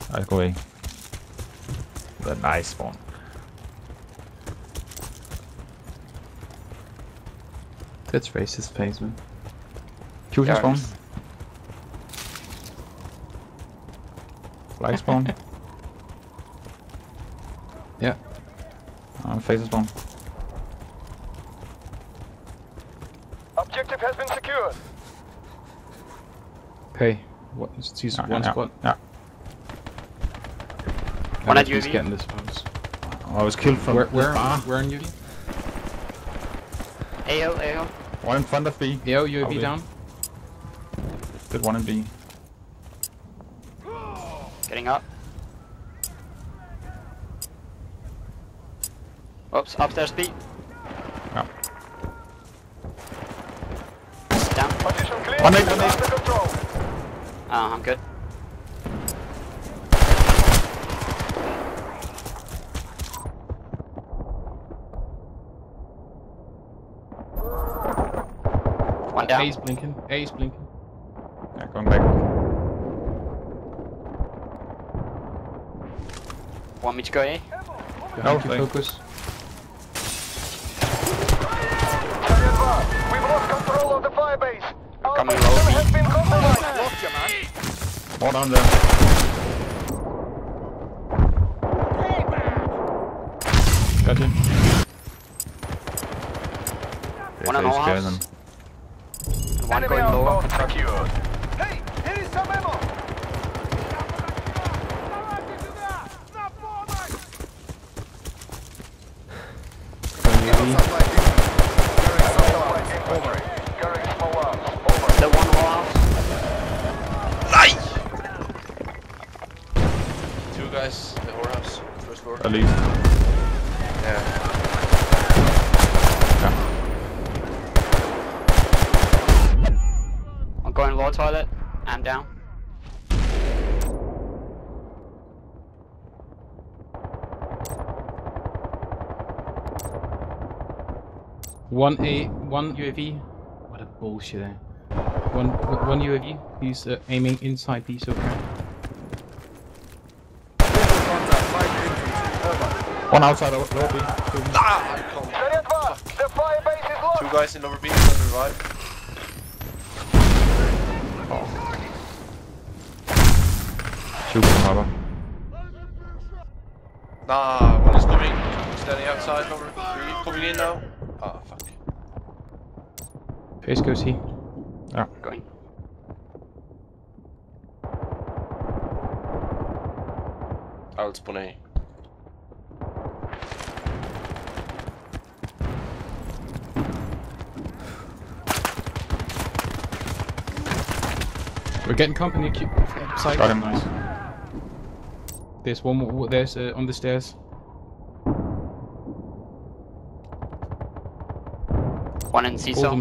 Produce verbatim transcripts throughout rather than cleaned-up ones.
Let's go A. The nice spawn. That's racist face, man. Choosing Yeah, spawn. it's- Flag spawn. Yeah. Uh, phaser spawn. Objective has been secured. Okay. What? It's just Yeah, one yeah, squad. Yeah. One I at think he's U A V. getting this house. I was killed from Where? the Where? bar. Where in U A V? A O, A O. One in front of B. Yo, U A V Probably. down. Did one in B. Getting up. Oops, upstairs B. Yeah. Down. Position clear. One eight, one eight. Under control. Uh, I'm good. One down. A's blinking. A's blinking. Yeah, going back. Want me to go A? Behind you, stay. focus. Carry advance. We've lost control of the firebase. Our Coming position low, B. has been compromised. Lost you, man. More down there. Got him. One on They all scare house. them. And one Enemy going lower. outpost secured. Hey, here is some ammo. Going U A V. Satellite incoming. Carrying satellite. Over. Carrying small arms. Over. The one whole house. Two guys, the whorehouse, first floor. At least. Yeah. I'm going lower toilet. I'm down. One A, one U A V. What a bullshit, eh? One, one U A V. He's uh, aiming inside B, so okay. Contact. Five infantry. Over. One outside of lobby. Ah, I can't. Carry advance. The firebase is lost. Two guys in lower B, one revive. Shoot from harbor. Nah, one is coming. Standing outside, lower three. Coming in now. Ah, fuck. Face goes he. Yeah. Going. I'll spawn A. We're getting company. Q side. Got him. Nice. There's one more. There's uh, on the stairs. One in C Hold cell. him.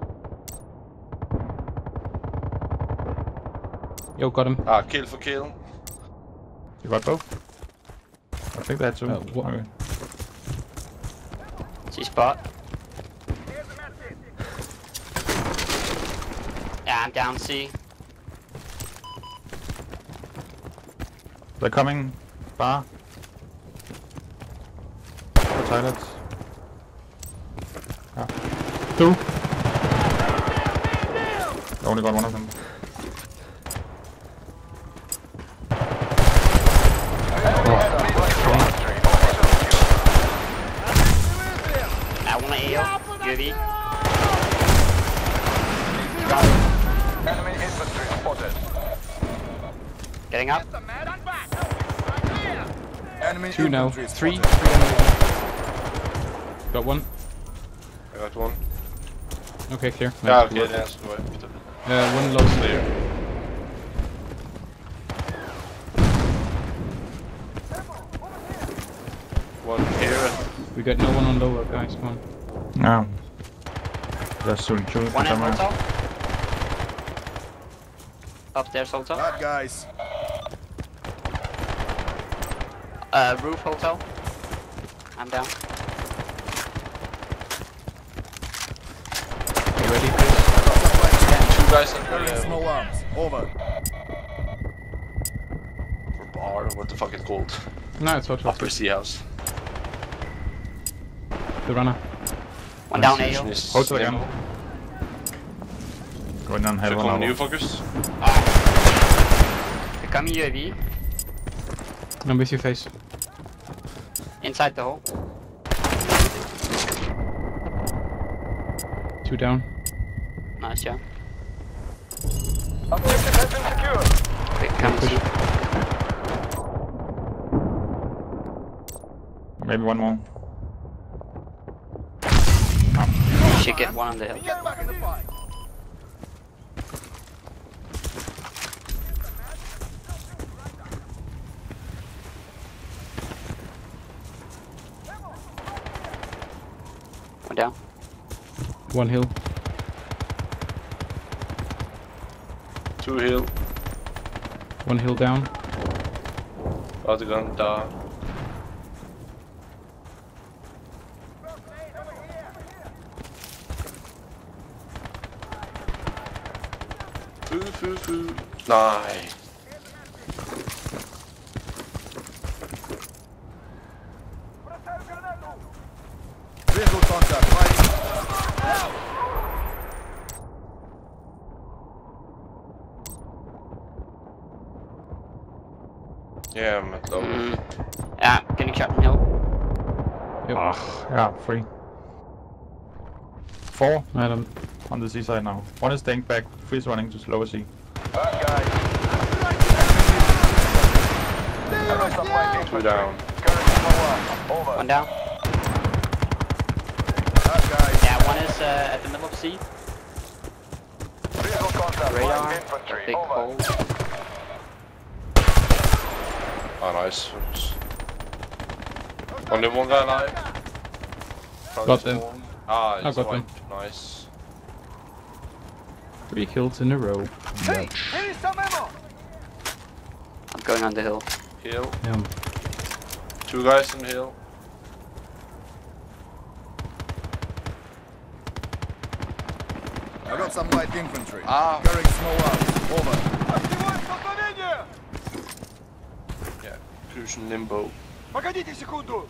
Yo, got him. Ah, kill for kill. You got both? I think that's two. Uh, what- Okay. C spot. Yeah, I'm down C. They're coming. Bar. The toilets. Yeah. Two. I only got one of them. I want A O. U A V. Enemy infantry spotted. Getting up. Enemy Two now. infantry Three. spotted. Three enemy. Got one. I got one. Okay, clear. Yeah, Nice. okay, that's the way. Uh, one low. Clear. One here. We got no one on lower, guys. Come on. No. Just shooting two One in somewhere. hotel. Upstairs hotel. Bad guys. Uh, roof hotel. I'm down. You ready, Chris? Two guys in Carrying the uh, small arms. Over. for bar. tower, what the fuck it's called? No, it's hot. Upper sea house. The runner. One down A hill. Hotel again. Going down They're hell coming one new hour. fuckers. They're coming U A V. I'm with your face. Inside the hole. Two down. Nice job. Objective has been secured. Quick, come see. Maybe one more. You should get one on the hill. Get back in the fight. One down. One hill. Two hill. One hill down. Other gun down. Foo foo foo. Nice. Vehicle contact, right. Yeah, I'm at low. Mm. Yeah, getting shot from hill. Yep. Ah, yeah, three. Four Adam. on the seaside now. One is staying back, three is running to lower sea. Bad guy. I got some light Two infantry. down. Current slow. Over. One down. Bad guys. Yeah, one is uh, at the middle of C. Visual contact. Radar. Light infantry. Big Over. hole. Oh, nice. Only one guy alive. Got them. Ah, I he's got them. wiped. Nice. Three kills in a row. Hey, here's some ammo. I'm going on the hill. Hill. Yeah. Two guys in the hill. I got some light infantry. Ah. Carrying small arms. Over. Активуем столкновение. Yeah. Fusion limbo. Погодите секунду.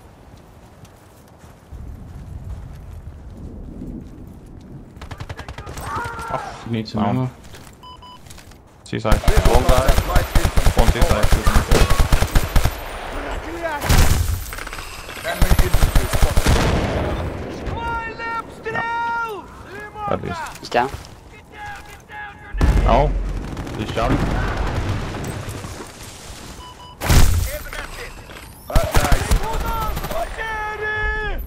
You need some Down. ammo. Seaside. Vehicle One guy. contact, light infantry. One seaside. two seaside. Enemy infantry spotted. Ствольный обстрел. At least. He's down. No. He's shouting. Bad guys. Потери.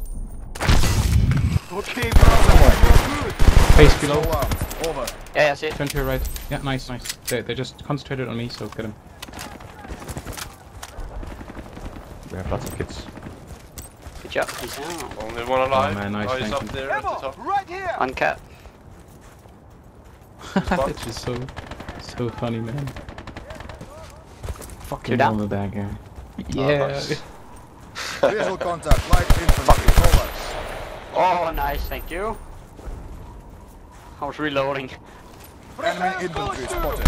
Okay, brother. Face below. Small arms. Over. Yeah, yeah, see it. Turn to your right. Yeah, nice, nice. They, they just concentrated on me, so get him. We have lots of kids. Good job. He's down. Only one alive. man, nice, oh, he's thank up you. there at the Ammo, top. right here. Uncut. It's just so, so funny, man. Fucking down? on the bad guy. Oh, Yeah. nice. Visual contact, light infantry. Over. Oh, nice. Thank you. I was reloading. Enemy infantry spotted.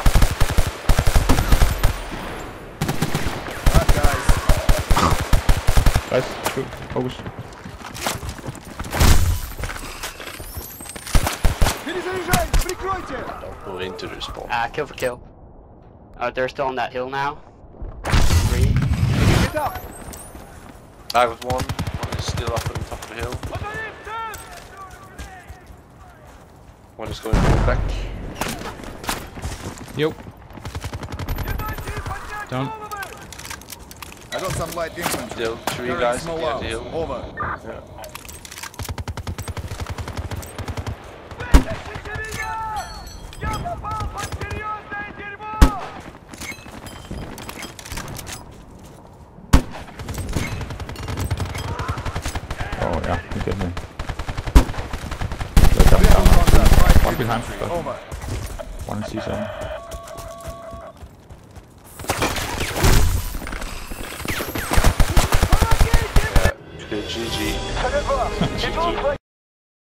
Bad guys. Guys, shoot. Focus. Перезаряжай, прикройте. Don't go into the spawn. Ah, kill for kill. Oh, they're still on that hill now. Three. Get up. I got one. One is still up on the top of the hill. One is going back. Yo. Down. I got some light infantry. Still three Carrying guys small at arms. the hill. Over. Yeah. Вытащите меня! Я попал под серьезное дерьмо! Oh yeah, you get me. They're coming Vehicle down. contact, light One behind. infantry. Over. One in seaside. Yeah. Good G G. Солидно! Идут